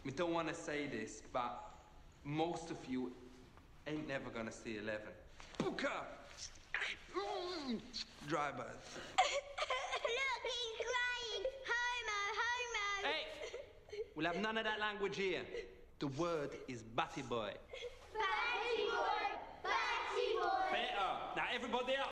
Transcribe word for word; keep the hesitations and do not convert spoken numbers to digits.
I don't want to say this, but most of you ain't never gonna see eleven. Booker! Dry buzz. Look, he's crying. Homo, homo. Hey! We'll have none of that language here. The word is Batty Boy. Batty Boy, Batty Boy. Better. Now everybody up.